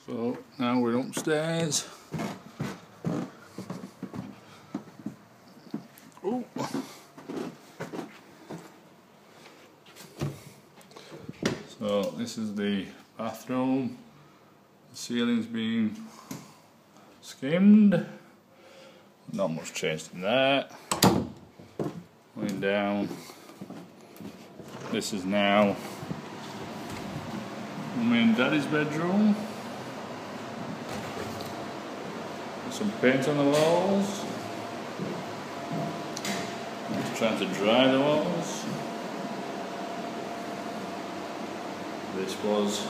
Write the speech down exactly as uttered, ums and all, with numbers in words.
So now we're upstairs. Ooh. So this is the bathroom. The ceiling's been skimmed. Not much changed in that. Going down. This is now Mummy and Daddy's bedroom. Some paint on the walls. Just trying to dry the walls. This was